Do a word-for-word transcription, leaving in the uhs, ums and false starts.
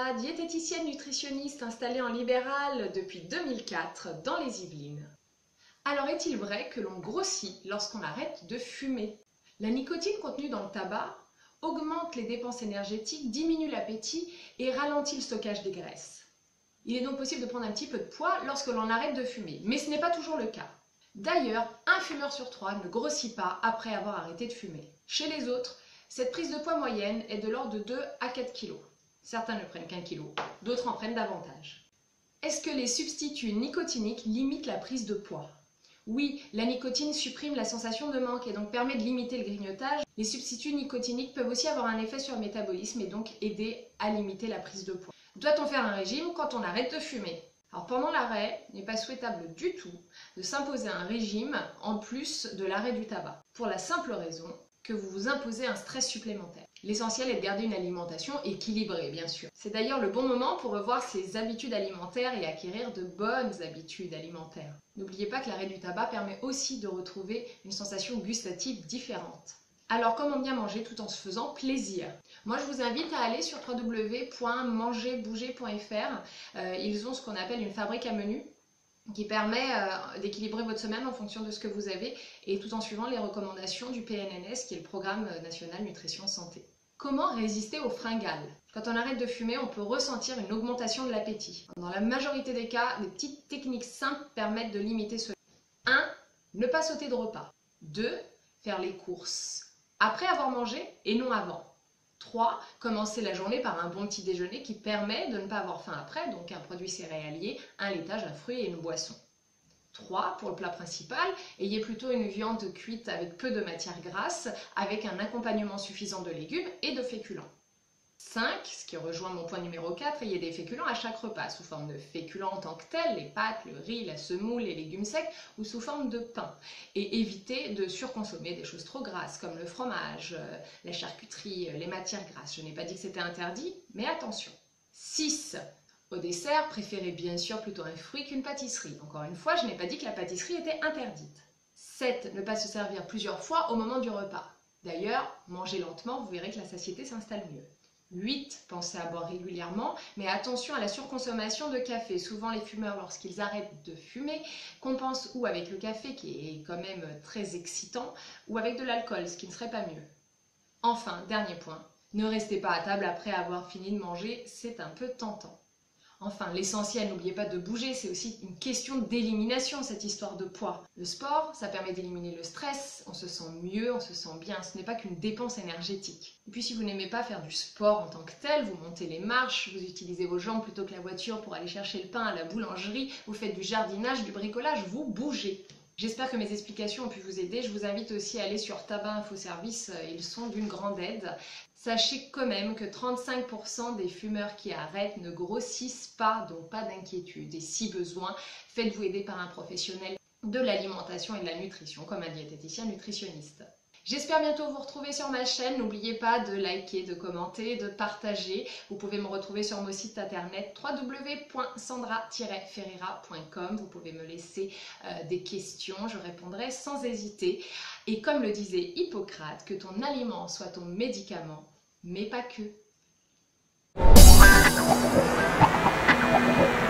Sandra, diététicienne nutritionniste installée en libéral depuis deux mille quatre dans les Yvelines. Alors est-il vrai que l'on grossit lorsqu'on arrête de fumer? La nicotine contenue dans le tabac augmente les dépenses énergétiques, diminue l'appétit et ralentit le stockage des graisses. Il est donc possible de prendre un petit peu de poids lorsque l'on arrête de fumer, mais ce n'est pas toujours le cas. D'ailleurs, un fumeur sur trois ne grossit pas après avoir arrêté de fumer. Chez les autres, cette prise de poids moyenne est de l'ordre de deux à quatre kilos. Certains ne prennent qu'un kilo, d'autres en prennent davantage. Est-ce que les substituts nicotiniques limitent la prise de poids? Oui, la nicotine supprime la sensation de manque et donc permet de limiter le grignotage. Les substituts nicotiniques peuvent aussi avoir un effet sur le métabolisme et donc aider à limiter la prise de poids. Doit-on faire un régime quand on arrête de fumer? Alors pendant l'arrêt, il n'est pas souhaitable du tout de s'imposer un régime en plus de l'arrêt du tabac, pour la simple raison que vous vous imposez un stress supplémentaire. L'essentiel est de garder une alimentation équilibrée, bien sûr. C'est d'ailleurs le bon moment pour revoir ses habitudes alimentaires et acquérir de bonnes habitudes alimentaires. N'oubliez pas que l'arrêt du tabac permet aussi de retrouver une sensation gustative différente. Alors comment bien manger tout en se faisant plaisir? Moi je vous invite à aller sur w w w point manger bouger point f r. Euh, ils ont ce qu'on appelle une fabrique à menus qui permet euh, d'équilibrer votre semaine en fonction de ce que vous avez et tout en suivant les recommandations du P N N S qui est le Programme National Nutrition Santé. Comment résister aux fringales? Quand on arrête de fumer, on peut ressentir une augmentation de l'appétit. Dans la majorité des cas, des petites techniques simples permettent de limiter cela. un. Ne pas sauter de repas. deux. Faire les courses après avoir mangé et non avant. trois. Commencer la journée par un bon petit déjeuner qui permet de ne pas avoir faim après, donc un produit céréalier, un laitage, un fruit et une boisson. trois. Pour le plat principal, ayez plutôt une viande cuite avec peu de matière grasse, avec un accompagnement suffisant de légumes et de féculents. cinq. Ce qui rejoint mon point numéro quatre, ayez des féculents à chaque repas, sous forme de féculents en tant que tels, les pâtes, le riz, la semoule, les légumes secs, ou sous forme de pain. Et évitez de surconsommer des choses trop grasses, comme le fromage, la charcuterie, les matières grasses. Je n'ai pas dit que c'était interdit, mais attention. six. Au dessert, préférez bien sûr plutôt un fruit qu'une pâtisserie. Encore une fois, je n'ai pas dit que la pâtisserie était interdite. sept. Ne pas se servir plusieurs fois au moment du repas. D'ailleurs, mangez lentement, vous verrez que la satiété s'installe mieux. huit. Pensez à boire régulièrement, mais attention à la surconsommation de café. Souvent les fumeurs, lorsqu'ils arrêtent de fumer, compensent ou avec le café, qui est quand même très excitant, ou avec de l'alcool, ce qui ne serait pas mieux. Enfin, dernier point, ne restez pas à table après avoir fini de manger, c'est un peu tentant. Enfin, l'essentiel, n'oubliez pas de bouger, c'est aussi une question d'élimination, cette histoire de poids. Le sport, ça permet d'éliminer le stress, on se sent mieux, on se sent bien, ce n'est pas qu'une dépense énergétique. Et puis si vous n'aimez pas faire du sport en tant que tel, vous montez les marches, vous utilisez vos jambes plutôt que la voiture pour aller chercher le pain à la boulangerie, vous faites du jardinage, du bricolage, vous bougez. J'espère que mes explications ont pu vous aider. Je vous invite aussi à aller sur Tabac Info Service, ils sont d'une grande aide. Sachez quand même que trente-cinq pour cent des fumeurs qui arrêtent ne grossissent pas, donc pas d'inquiétude. Et si besoin, faites-vous aider par un professionnel de l'alimentation et de la nutrition, comme un diététicien nutritionniste. J'espère bientôt vous retrouver sur ma chaîne. N'oubliez pas de liker, de commenter, de partager. Vous pouvez me retrouver sur mon site internet w w w point sandra tiret ferreira point com. Vous pouvez me laisser euh, des questions, je répondrai sans hésiter. Et comme le disait Hippocrate, que ton aliment soit ton médicament, mais pas que.